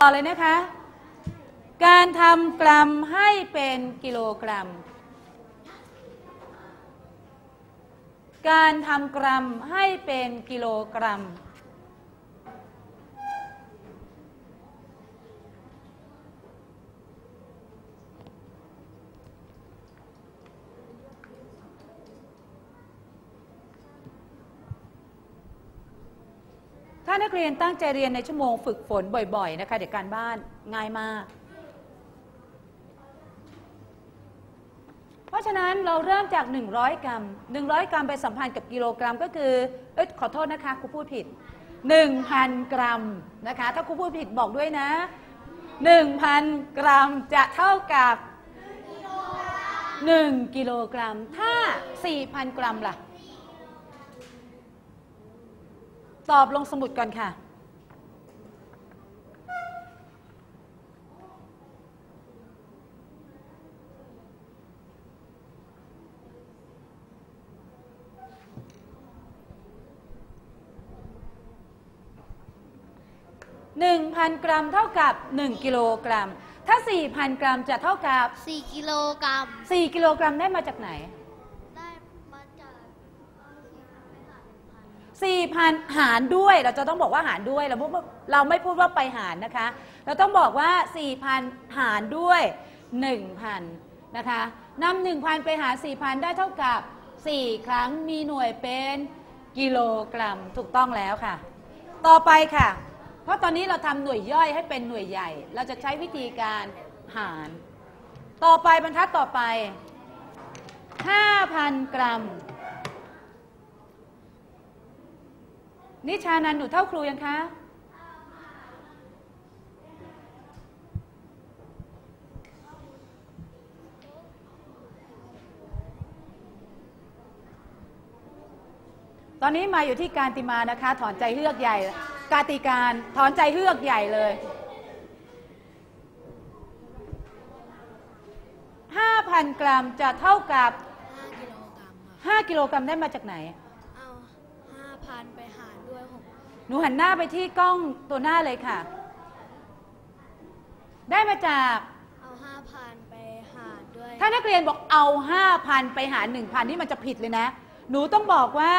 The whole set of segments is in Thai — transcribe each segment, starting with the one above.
เลยนะคะการทำกรัมให้เป็นกิโลกรัมการทำกรัมให้เป็นกิโลกรัมถ้านักเรียนตั้งใจเรียนในชั่วโมงฝึกฝนบ่อยๆนะคะเด็กการบ้านง่ายมากเพราะฉะนั้นเราเริ่มจาก100กรัม100กรัมไปสัมพันธ์กับกิโลกรัมก็คือขอโทษนะคะครูพูดผิด 1,000 กรัมนะคะถ้าครูพูดผิดบอกด้วยนะ 1,000 กรัมจะเท่ากับ1กิโลกรัมถ้า 4,000 กรัมล่ะตอบลงสมุดก่อนค่ะ1,000 กรัมเท่ากับ1กิโลกรัมถ้า 4,000 กรัมจะเท่ากับ 4กิโลกรัม 4กิโลกรัมได้มาจากไหนได้มาจาก 4,000 หารด้วยเราจะต้องบอกว่าหารด้วยเราไม่พูดว่าไปหารนะคะเราต้องบอกว่า 4,000 หารด้วย 1,000 นะคะนำ 1,000 ไปหาร 4,000 ได้เท่ากับ4ครั้งมีหน่วยเป็นกิโลกรัมถูกต้องแล้วค่ะต่อไปค่ะเพราะตอนนี้เราทำหน่วยย่อยให้เป็นหน่วยใหญ่เราจะใช้วิธีการหารต่อไปบรรทัดต่อไป 5,000 กรัมนิชานันท์หนูเท่าครูยังคะตอนนี้มาอยู่ที่การติมานะคะถอนใจเฮือกใหญ่กาติการถอนใจเฮือกใหญ่เลย 5,000 กรัมจะเท่ากับ5กิโลกรัมได้มาจากไหนเอา 5,000 ไปหารด้วย6 หนูหันหน้าไปที่กล้องตัวหน้าเลยค่ะได้มาจากเอา 5,000 ไปหารด้วยถ้านักเรียนบอกเอา 5,000 ไปหาร 1,000 นี่มันจะผิดเลยนะหนูต้องบอกว่า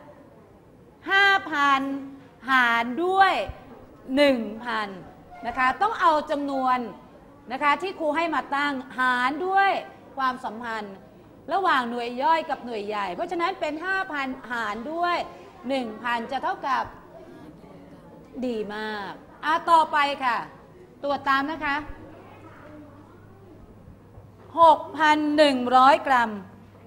5,000 หารด้วย 1,000 นะคะต้องเอาจำนวนนะคะที่ครูให้มาตั้งหารด้วยความสัมพันธ์ระหว่างหน่วยย่อยกับหน่วยใหญ่เพราะฉะนั้นเป็น 5,000 หารด้วย 1,000 จะเท่ากับดีมากต่อไปค่ะตรวจตามนะคะ 6,100 กรัม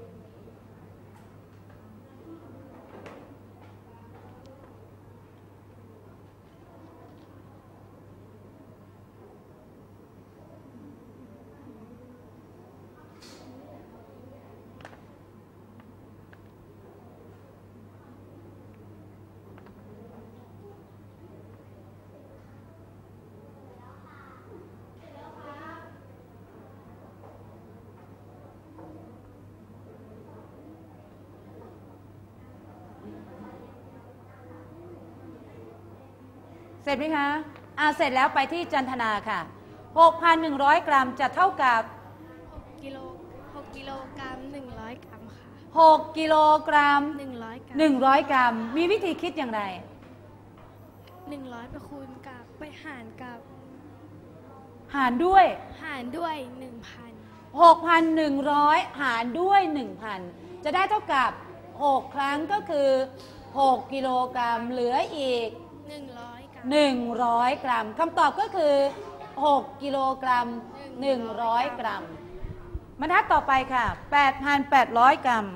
เสร็จไหมคะเสร็จแล้วไปที่จันทนาค่ะ 6,100 กรัมจะเท่ากับ 6กิโลกรัม100 กรัมค่ะ 6กิโลกรัม100 กรัมมีวิธีคิดอย่างไร 100ไปคูณกับไปหารกับหารด้วย 1,000 6,100 หารด้วย 1,000 จะได้เท่ากับ6ครั้งก็คือ6กิโลกรัมเหลืออีก100 กรัมคำตอบก็คือ6กิโลกรัม100 กรัมบรรทัดต่อไปค่ะ 8,800 กรัม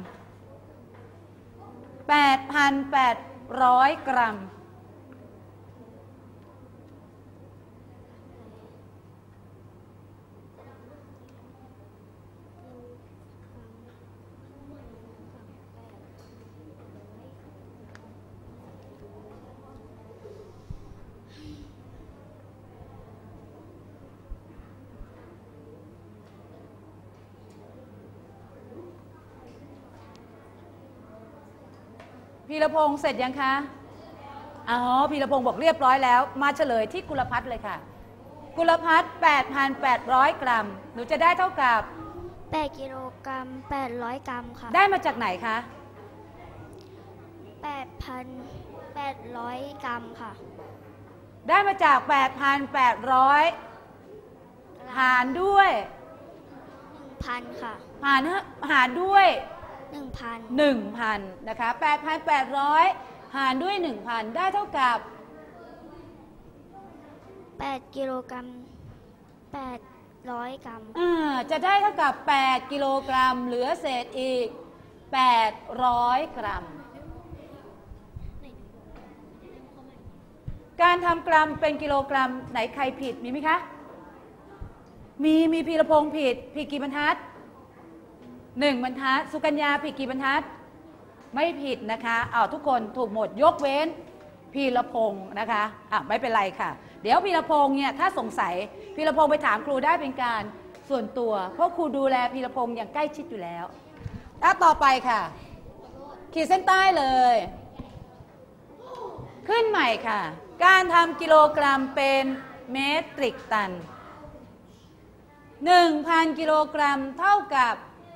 8,800 กรัมพีรพงษ์เสร็จยังคะพีรพงษ์บอกเรียบร้อยแล้วมาเฉลยที่กุลพัฒน์เลยค่ะกุลพัฒน์8,800 กรัมหนูจะได้เท่ากับ 8 กิโลกรัม 800 กรัมค่ะได้มาจากไหนคะ 8,800 กรัมค่ะได้มาจาก 8,800 หารด้วย 1,000 ค่ะหารด้วย 1,000 1,000 นะคะ 8,800 หารด้วย 1,000 ได้เท่ากับ 8 กิโลกรัม 800 กรัมจะได้เท่ากับ 8 กิโลกรัม เหลือเศษอีก 800 กรัม การทำกรัมเป็นกิโลกรัมไหนใครผิดมีไหมคะ มีพีรพงศ์ผิดกี่บรรทัด 1 บรรทัด สุกัญญาผิดกี่บรรทัด ไม่ผิดนะคะทุกคนถูกหมดยกเว้นพีรพงศ์นะคะไม่เป็นไรค่ะ เดี๋ยวพีรพงศ์เนี่ยถ้าสงสัยพีรพงศ์ไปถามครูได้เป็นการส่วนตัวเพราะครูดูแลพีรพงศ์อย่างใกล้ชิดอยู่แล้วต่อไปค่ะขีดเส้นใต้เลยขึ้นใหม่ค่ะการทำกิโลกรัมเป็นเมตริกตัน 1,000 กิโลกรัมเท่ากับ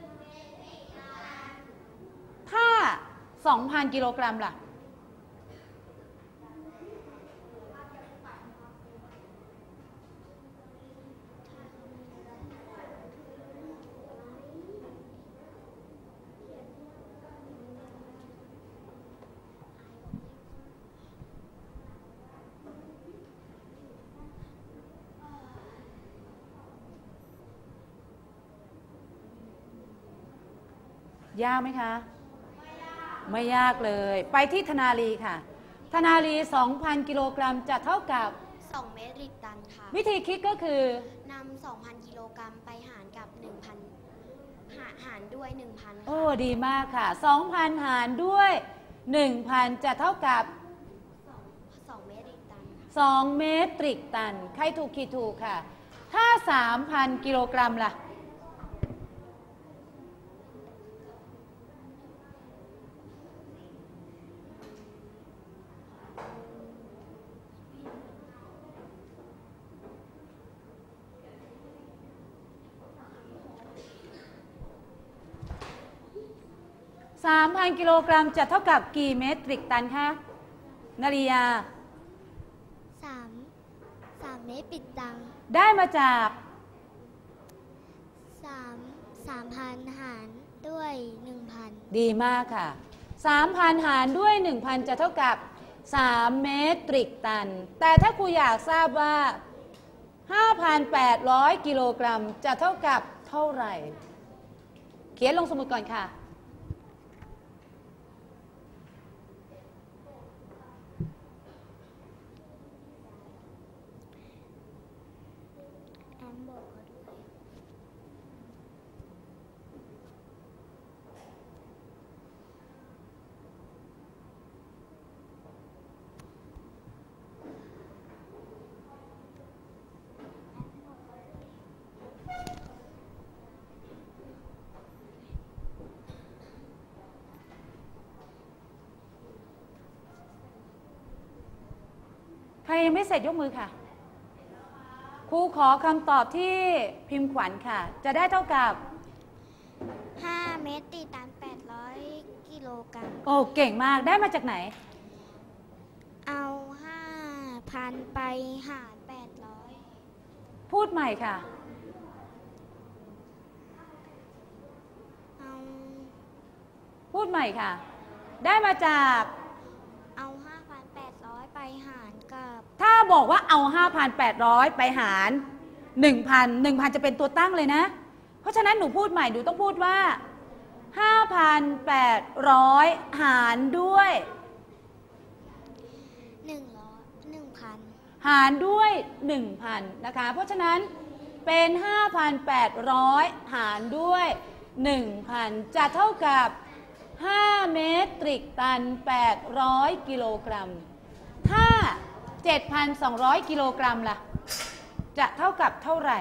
ถ้า 2,000 กิโลกรัมล่ะยากไหมคะไม่ยากเลยไปที่ธนาลีค่ะธนาลี 2,000 กิโลกรัมจะเท่ากับ 2 เมตริกตันค่ะวิธีคิดก็คือนำ 2,000 กิโลกรัมไปหารกับ 1,000 หารด้วย 1,000 โอ้ดีมากค่ะ 2,000 หารด้วย 1,000 จะเท่ากับ 2 เมตริกตัน 2 เมตริกตันใครถูกขีดถูกค่ะถ้า 3,000 กิโลกรัมล่ะ3,000 กิโลกรัมจะเท่ากับกี่เมตริกตันคะนาริยา 3 เมตรปิดตังได้มาจาก 3,000 หารด้วย 1,000 ดีมากค่ะ 3,000 หารด้วย 1,000 จะเท่ากับ 3 เมตริกตันแต่ถ้าครูอยากทราบว่า 5,800 กิโลกรัมจะเท่ากับเท่าไหร่เขียนลงสมุดก่อนค่ะใครยังไม่เสร็จยกมือค่ะครูขอคำตอบที่พิมพ์ขวัญค่ะจะได้เท่ากับ 5 เมตริกตัน 800 กิโลกรัมโอ้เก่งมากได้มาจากไหนเอา 5,000 ไปหาร 800 พูดใหม่ค่ะพูดใหม่ค่ะได้มาจากเอา 5,800 ไปหารกับถ้าบอกว่าเอา 5,800 ไปหาร 1,000 จะเป็นตัวตั้งเลยนะเพราะฉะนั้นหนูพูดใหม่หนูต้องพูดว่า 5,800 หารด้วย 1,000 หารด้วย 1,000 นะคะเพราะฉะนั้นเป็น 5,800 หารด้วย 1,000 จะเท่ากับ5 เมตริกตัน 800 กิโลกรัมถ้า 7,200 กิโลกรัมล่ะจะเท่ากับเท่าไหร่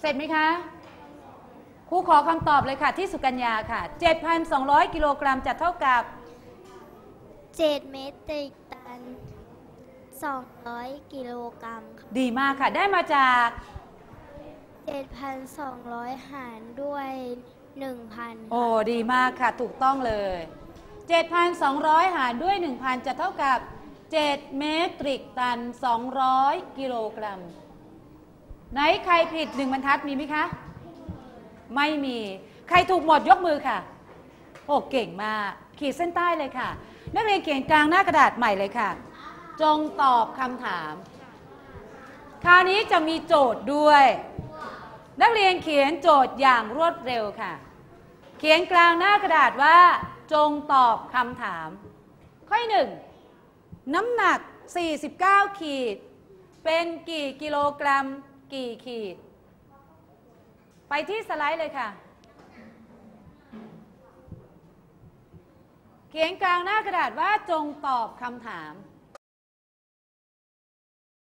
ร็จไหมคะครูขอคำตอบเลยค่ะที่สุกัญญาค่ะ 7,200 กิโลกรัมจะเท่ากับ 7 เมตริกตัน 200 กิโลกรัมค่ะดีมากค่ะได้มาจาก 7,200 หารด้วย 1,000 โอ้ดีมากค่ะถูกต้องเลย 7,200 หารด้วย 1,000 จะเท่ากับ 7 เมตริกตัน 200 กิโลกรัมไหนใครผิด1บรรทัดมีไหมคะไม่มีใครถูกหมดยกมือค่ะโอ้เก่งมากขีดเส้นใต้เลยค่ะนักเรียนเขียนกลางหน้ากระดาษใหม่เลยค่ะจงตอบคำถามคราวนี้จะมีโจทย์ด้วยนักเรียนเขียนโจทย์อย่างรวดเร็วค่ะเขียนกลางหน้ากระดาษว่าจงตอบคำถามข้อ1น้ำหนัก49ขีดเป็นกี่กิโลกรัมกี่ขีดไปที่สไลด์เลยค่ะเขียนกลางหน้ากระดาษว่าจงตอบคำถาม